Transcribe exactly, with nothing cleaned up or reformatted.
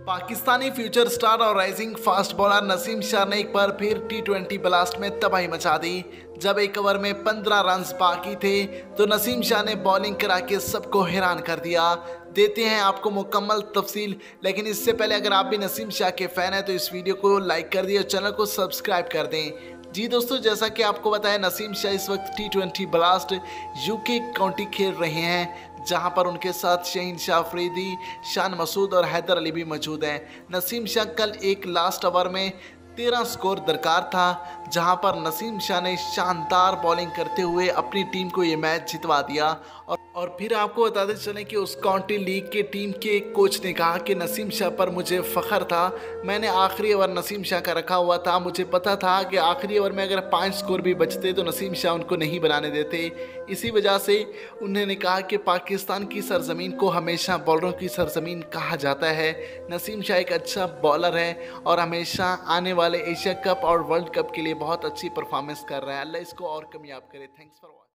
Pakistani future star और rising fast bowler Naseem Shah ने एक बार फिर टी ट्वेंटी ब्लास्ट में तबाही मचा दी। जब एक ओवर में पंद्रह रन बाकी थे तो नसीम शाह ने बॉलिंग करा के सबको हैरान कर दिया। देते हैं आपको मुकम्मल तफसील, लेकिन इससे पहले अगर आप भी नसीम शाह के फ़ैन हैं तो इस वीडियो को लाइक कर दिए और चैनल को सब्सक्राइब कर दें। जी दोस्तों, जैसा कि आपको बताया, नसीम शाह इस वक्त T twenty blast UK county खेल रहे हैं, जहां पर उनके साथ शहीन शाह अफरीदी, शान मसूद और हैदर अली भी मौजूद हैं। नसीम शाह कल एक लास्ट ओवर में तेरह स्कोर दरकार था, जहां पर नसीम शाह ने शानदार बॉलिंग करते हुए अपनी टीम को ये मैच जितवा दिया। और और फिर आपको बताते चलें कि उस काउंटी लीग के टीम के कोच ने कहा कि नसीम शाह पर मुझे फ़ख्र था, मैंने आखिरी ओवर नसीम शाह का रखा हुआ था, मुझे पता था कि आखिरी ओवर में अगर पाँच स्कोर भी बचते तो नसीम शाह उनको नहीं बनाने देते। इसी वजह से उन्होंने कहा कि पाकिस्तान की सरजमीन को हमेशा बॉलरों की सरजमीन कहा जाता है। नसीम शाह एक अच्छा बॉलर है और हमेशा आने वाले एशिया कप और वर्ल्ड कप के लिए बहुत अच्छी परफॉर्मेंस कर रहा है। अल्लाह इसको और कामयाब करे। Thanks for watching.